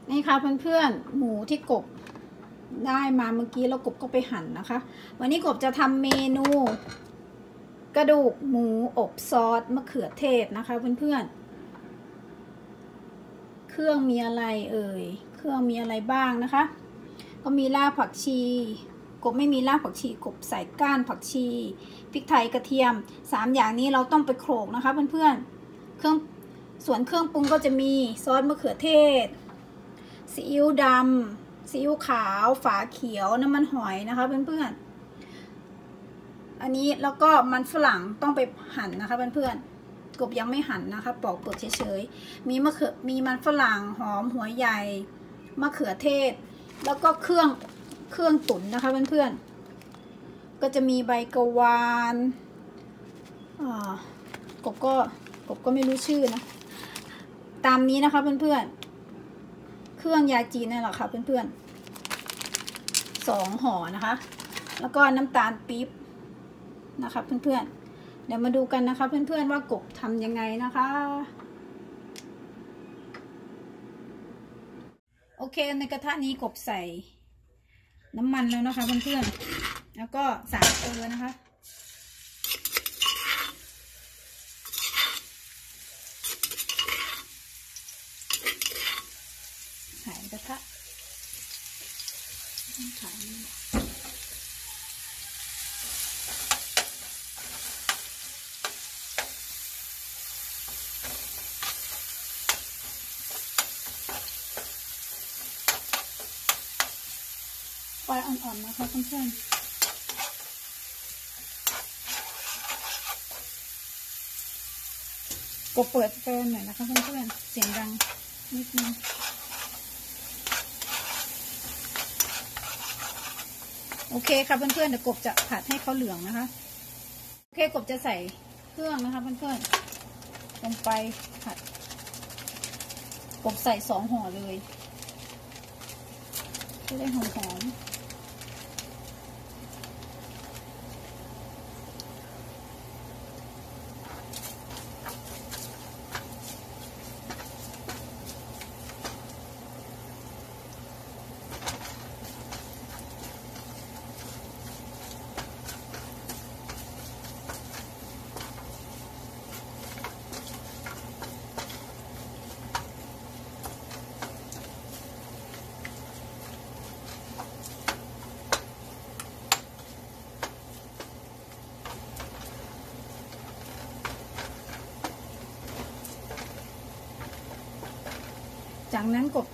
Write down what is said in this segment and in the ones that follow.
นี่ค่ะเพื่อนๆหมูที่กบได้มาเมื่อกี้แล้วกบก็ไปหั่นนะคะวันนี้กบจะทำเมนูกระดูกหมูอบซอสมะเขือเทศนะคะเพื่อนๆเครื่องมีอะไรเอ่ยเครื่องมีอะไรบ้างนะคะก็มีรากผักชีกบไม่มีรากผักชีกบใส่ก้านผักชีพริกไทยกระเทียม3อย่างนี้เราต้องไปโขลกนะคะเพื่อนๆส่วนเครื่องปรุงก็จะมีซอสมะเขือเทศซีอิ๊วดำซีอิ๊วขาวฝาเขียวน้ำมันหอยนะคะเพื่อนๆอันนี้แล้วก็มันฝรั่งต้องไปหั่นนะคะเพื่อนๆกบยังไม่หั่นนะคะปอกเปลือกเฉยๆมีมันฝรั่งหอมหัวใหญ่มะเขือเทศแล้วก็เครื่องตุ๋นนะคะเพื่อนๆก็จะมีใบกะวานกบก็ไม่รู้ชื่อนะตามนี้นะคะเพื่อนๆเครื่องยาจีนนั่นแหละค่ะเพื่อนๆ2 ห่อนะคะแล้วก็น้ำตาลปี๊บนะคะเพื่อนๆเดี๋ยวมาดูกันนะคะเพื่อนๆว่ากบทำยังไงนะคะโอเคในกระทะนี้กบใส่น้ำมันแล้วนะคะเพื่อนๆแล้วก็ใส่นะคะใส่กระทะไฟอ่อนๆนะคะเพื่อนๆกบเปิดไฟหน่อยนะคะเพื่อนๆเสียงดังนิดนึงโอเคค่ะเพื่อนๆเดี๋ยวกบจะผัดให้เขาเหลืองนะคะโอเคกบจะใส่เครื่องนะคะเพื่อนๆลงไปผัดกบใส่2 ห่อเลยจะได้หอมๆจากนั้นกบ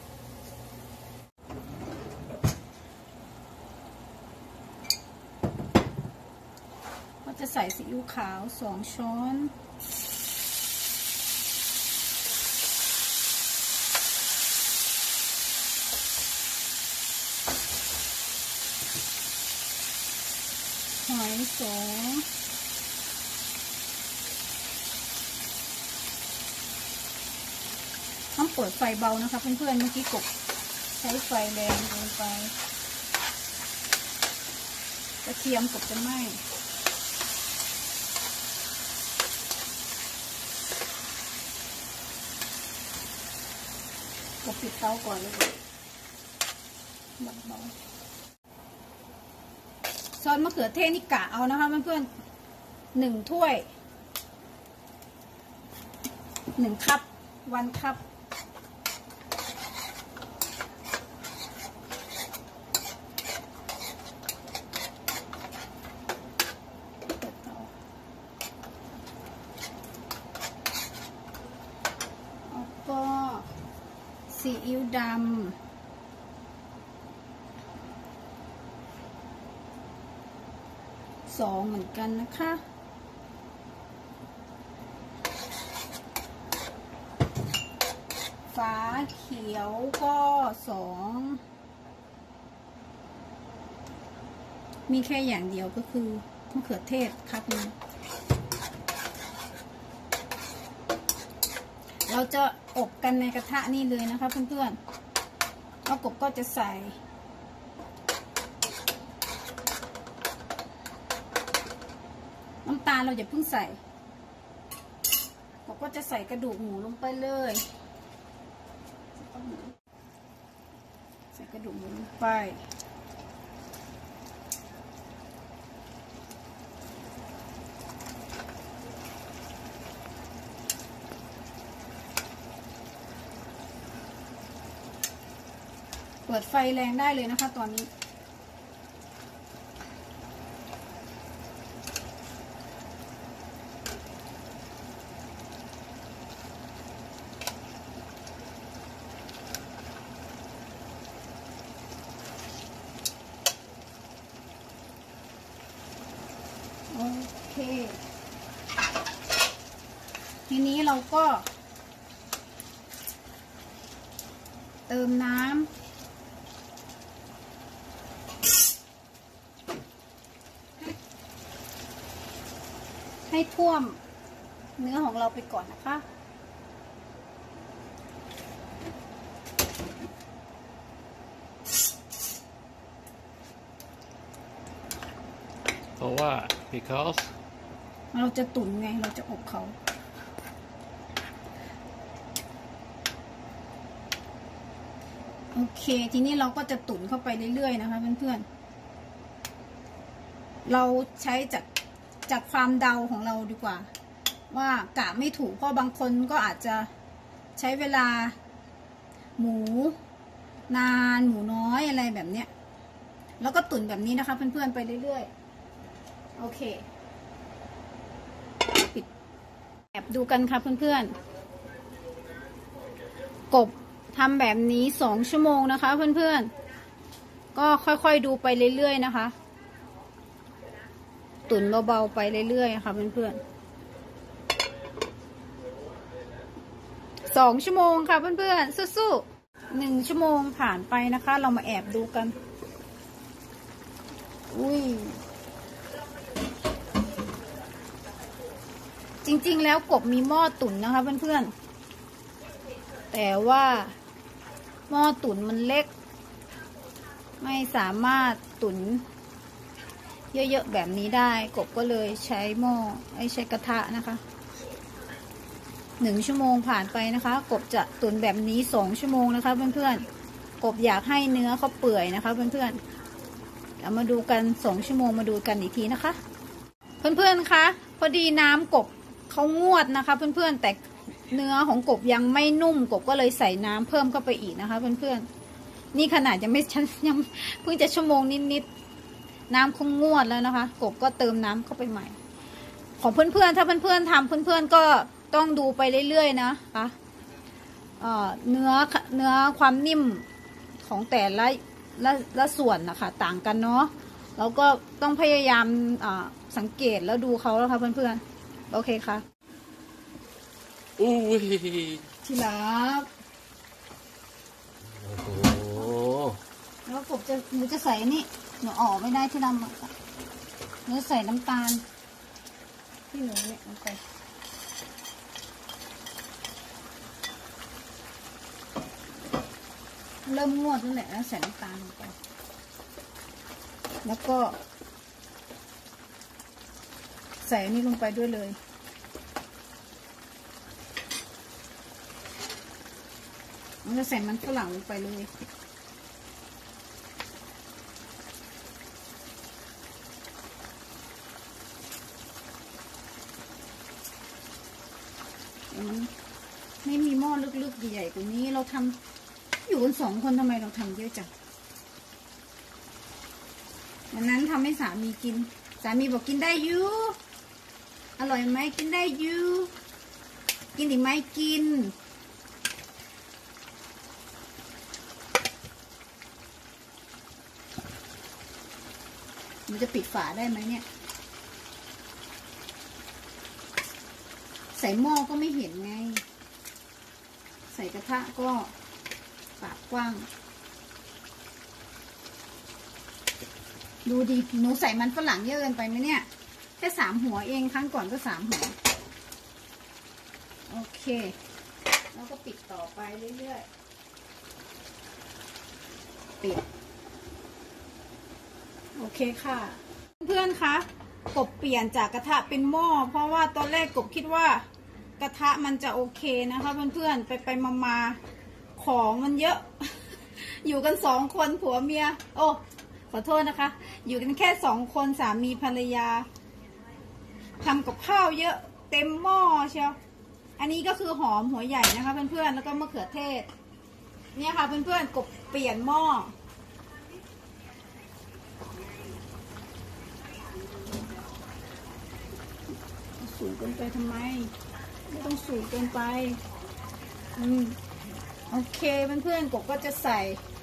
จะใส่ซีอิ๊วขาว2 ช้อนหอย2ต้องเปิดไฟเบานะคะเพื่อนๆเมื่อกี้กบใช้ไฟแรงลงไปกระเทียมกบจะไหม้กบปิดเตาก่อนเลยเบาๆซอสมะเขือเทศนี่กะเอานะคะเพื่อนๆ1 ถ้วย1 คัพ1 คัพก็ซีอิ๊วดำ2เหมือนกันนะคะฝาเขียวก็2มีแค่อย่างเดียวก็คือมะเขือเทศครับนึงเราจะอบกันในกระทะนี่เลยนะคะเพื่อนๆแล้วกบก็จะใส่น้ำตาลเราอย่าเพิ่งใส่กบก็จะใส่กระดูกหมูลงไปเลยใส่กระดูกหมูไปเปิดไฟแรงได้เลยนะคะตอนนี้โอเคทีนี้เราก็เติมน้ำให้ท่วมเนื้อของเราไปก่อนนะคะเพราะว่า because เราจะตุ๋นไงเราจะอบเขาโอเคทีนี้เราก็จะตุ๋นเข้าไปเรื่อยๆนะคะเพื่อนๆเราใช้จากความเดาของเราดีกว่าว่ากะไม่ถูกเพราะบางคนก็อาจจะใช้เวลาหมูนานหมูน้อยอะไรแบบเนี้ยแล้วก็ตุ๋นแบบนี้นะคะเพื่อนๆไปเรื่อยๆโอเคปิดแอบดูกันค่ะเพื่อนๆกบทำแบบนี้2 ชั่วโมงนะคะเพื่อนๆก็ค่อยๆดูไปเรื่อยๆนะคะตุ๋นเบาๆไปเรื่อยๆค่ะเพื่อนๆ2 ชั่วโมงค่ะเพื่อนๆสู้ๆ1 ชั่วโมงผ่านไปนะคะเรามาแอบดูกันอุ้ยจริงๆแล้วกบมีหม้อตุ๋นนะคะเพื่อนๆแต่ว่าหม้อตุ๋นมันเล็กไม่สามารถตุ๋นเยอะๆแบบนี้ได้กบก็เลยใช้หม้อใช้กระทะนะคะ1 ชั่วโมงผ่านไปนะคะกบจะตุ๋นแบบนี้2 ชั่วโมงนะคะเพื่อนๆกบอยากให้เนื้อเขาเปื่อยนะคะเพื่อนๆเรามาดูกัน2 ชั่วโมงมาดูกันอีกทีนะคะเพื่อนๆคะพอดีน้ำกบเขางวดนะคะเพื่อนๆแต่เนื้อของกบยังไม่นุ่มกบก็เลยใส่น้ำเพิ่มเข้าไปอีกนะคะเพื่อนๆนี่ขนาดยังไม่ยังเพิ่งจะชั่วโมงนิดๆน้ำคงงวดแล้วนะคะกบก็เติมน้ำเข้าไปใหม่ของเพื่อนๆถ้าเพื่อนๆทำเพื่อนๆก็ต้องดูไปเรื่อยๆนะคะเนื้อความนิ่มของแต่ละส่วนนะคะต่างกันเนาะเราก็ต้องพยายามสังเกตแล้วดูเขาแล้วค่ะเพื่อนๆโอเคค่ะอุ้ยทีหลังโอ้โหแล้วกบหนูจะใส่นี่หนูออกไม่ได้ที่ดำหนูใส่น้ำตาลที่หนูเนี่ยลงไปเริ่มงวดแล้วแหละแล้วใส่น้ำตาลลงไปแล้วก็ใส่อันนี้ลงไปด้วยเลยเราจะใส่มันฝรั่งลงไปเลยไม่มีหม้อลึกๆใหญ่ๆกว่านี้เราทำอยู่กัน2 คนทำไมเราทำเยอะจังวันนั้นทำให้สามีกินสามีบอกกินได้อยู่อร่อยไหมกินได้อยู่กินอีกไหมกินมันจะปิดฝาได้ไหมเนี่ยใส่หม้อก็ไม่เห็นไงใส่กระทะก็ปากกว้างดูดิหนูใส่มันฝรั่งเยอะเกินไปไหมเนี่ยแค่3 หัวเองครั้งก่อนก็3 หัวโอเคแล้วก็ปิดต่อไปเรื่อยๆปิดโอเคค่ะเพื่อนๆคะกบเปลี่ยนจากกระทะเป็นหม้อเพราะว่าตอนแรกกบคิดว่ากระทะมันจะโอเคนะคะเพื่อนๆไปมาของมันเยอะอยู่กัน2 คนผัวเมีย โอ้ขอโทษนะคะ อยู่กันแค่2 คนสามีภรรยาทำกับข้าวเยอะเต็มหม้อเชียวอันนี้ก็คือหอมหัวใหญ่นะคะเพื่อนๆแล้วก็มะเขือเทศเนี่ยค่ะเพื่อนๆกบเปลี่ยนหม้อสูงเกินไปทำไมไม่ต้องสูงเกินไปโอเคเพื่อนๆกบก็จะใส่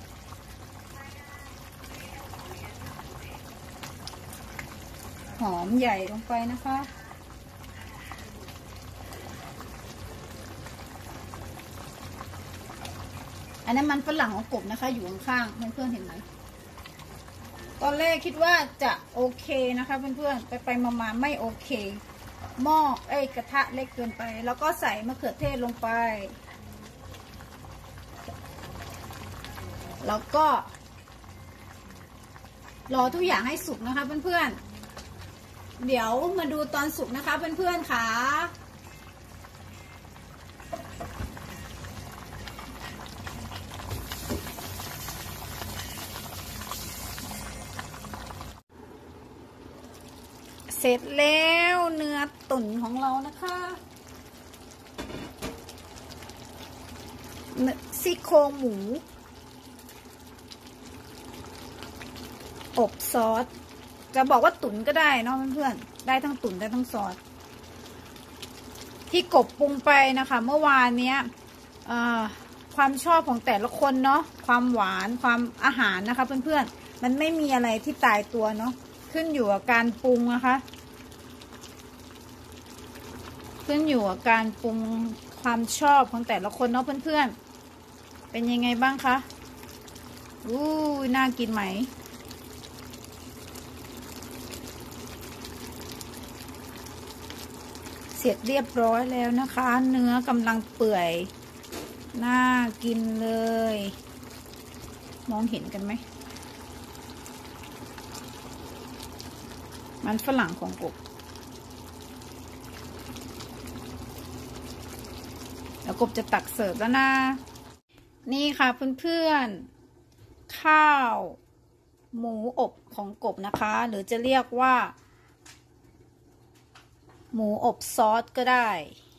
หอมใหญ่ลงไปนะคะอันนั้นมันฝรั่งของกบนะคะอยู่ข้างๆเพื่อนๆเห็นไหมตอนแรกคิดว่าจะโอเคนะคะเพื่อนๆไปมาไม่โอเคหม้อกระทะเล็กเกินไปแล้วก็ใส่มะเขือเทศลงไปแล้วก็รอทุกอย่างให้สุกนะคะเพื่อนๆเดี๋ยวมาดูตอนสุกนะคะเพื่อนๆค่ะเสร็จแล้วเนื้อตุ๋นของเรานะคะซี่โครงหมูอบซอสจะบอกว่าตุ๋นก็ได้เนาะเพื่อนๆได้ทั้งตุ๋นได้ทั้งซอสที่กบปรุงไปนะคะเมื่อวานเนี้ยความชอบของแต่ละคนเนาะความหวานความอาหารนะคะเพื่อนๆมันไม่มีอะไรที่ตายตัวเนาะขึ้นอยู่กับการปรุงนะคะขึ้นอยู่กับการปรุงความชอบของแต่ละคนเนาะเพื่อนๆเป็นยังไงบ้างคะน่ากินไหมเสร็จเรียบร้อยแล้วนะคะเนื้อกำลังเปื่อยน่ากินเลยมองเห็นกันไหมมันฝรั่งของกบแล้วกบจะตักเสิร์ฟแล้วนะนี่ค่ะเพื่อนๆข้าวหมูอบของกบนะคะหรือจะเรียกว่าหมูอบซอสก็ได้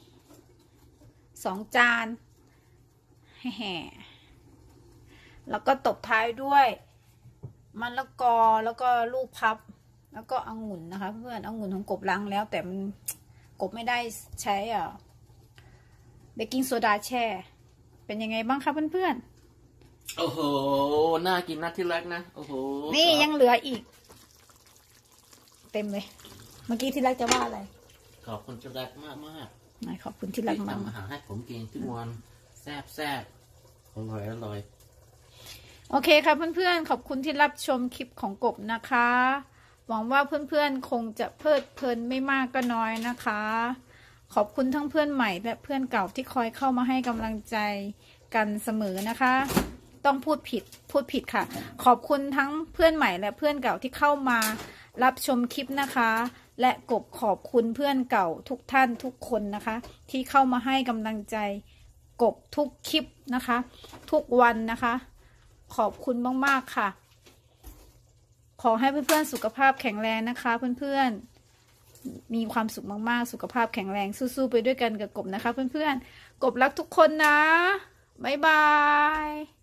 2 จานแห่แล้วก็ตบท้ายด้วยมะละกอแล้วก็ลูกพับแล้วก็องุ่นนะคะเพื่อนองุ่นของกบล้างแล้วแต่มันกบไม่ได้ใช้เบกกิ้งโซดาแช่เป็นยังไงบ้างคะเพื่อนโอ้โหน่ากินนะที่รักนะโอ้โหนี่ยังเหลืออีกเต็มเลยเมื่อกี้ที่รักจะว่าอะไรขอบคุณที่รักมากมากขอบคุณที่รักมากทำอาหารให้ผมกินทุกวันแซ่บอร่อยโอเคค่ะเพื่อนๆขอบคุณที่รับชมคลิปของกบนะคะหวังว่าเพื่อนๆคงจะเพลิดเพลินไม่มากก็น้อยนะคะขอบคุณทั้งเพื่อนใหม่และเพื่อนเก่าที่คอยเข้ามาให้กำลังใจกันเสมอนะคะต้องพูดผิดค่ะขอบคุณทั้งเพื่อนใหม่และเพื่อนเก่าที่เข้ามารับชมคลิปนะคะและกบขอบคุณเพื่อนเก่าทุกท่านทุกคนนะคะที่เข้ามาให้กำลังใจกบทุกคลิปนะคะทุกวันนะคะขอบคุณมากๆค่ะขอให้เพื่อนๆสุขภาพแข็งแรงนะคะเพื่อนๆมีความสุขมากๆสุขภาพแข็งแรงสู้ๆไปด้วยกันกับกบนะคะเพื่อนๆกบรักทุกคนนะบ๊ายบาย